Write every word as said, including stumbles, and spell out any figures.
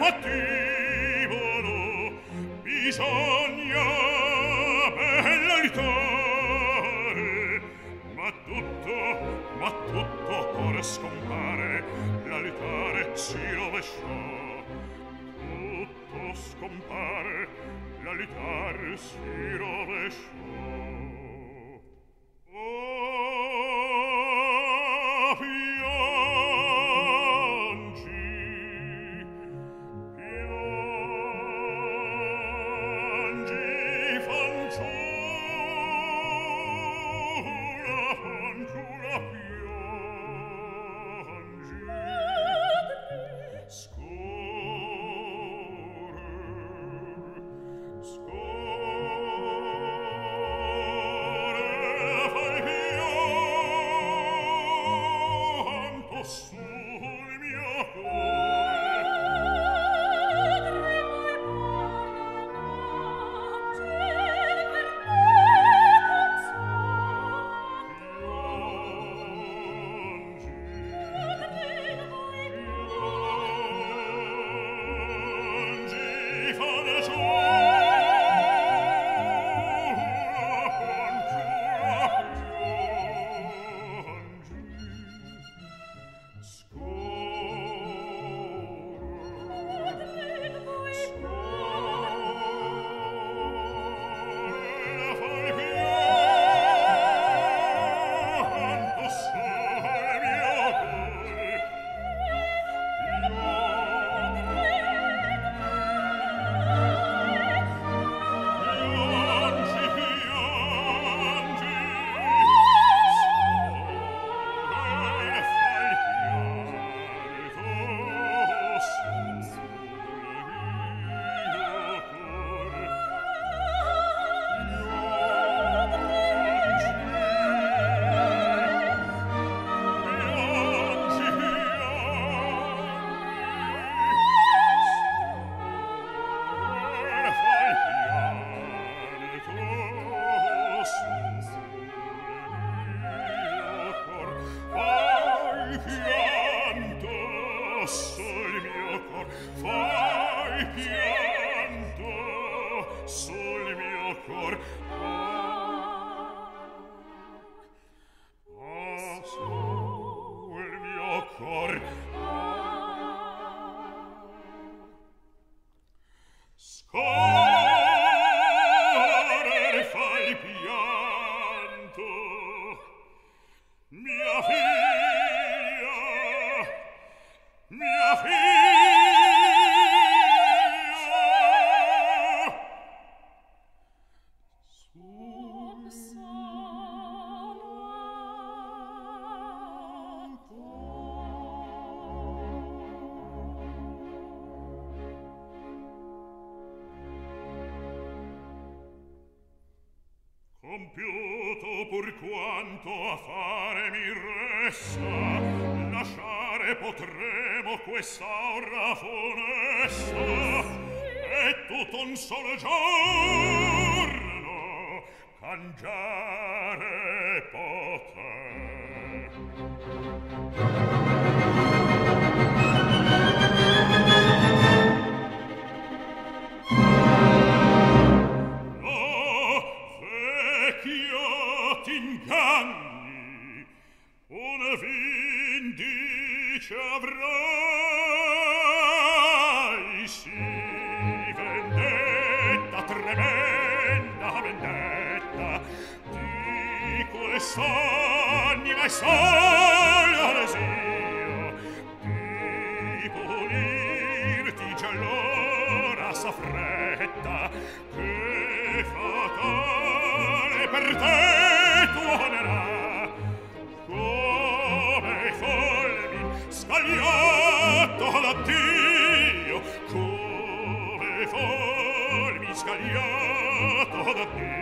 pativolo, bisogna bella litare, ma tutto, ma tutto ora scompare, la litare si rovesciò. Tutto scompare, la litare si rovesciò. Oh, piangi, piangi, fanciulla, fanciulla, piangi. Scorre, scorre, fai pianto sul mio fai pianto sul mio cor. Ah, sul mio cor. Scorrere fai pianto, mia figlia, mia figlia. Compiuto pur quanto a fare mi resta, lasciare potremo questa ora funesta, e tutto un solo giorno cangiare poter. T'inganni, una vindice avrai, sì, vendetta, tremenda vendetta, di quest'anima e solo desio, di punirti già l'ora s'affretta, che fatale per te tuonerà, come i fulmini scagliato da Dio, come i fulmini scagliato da Dio.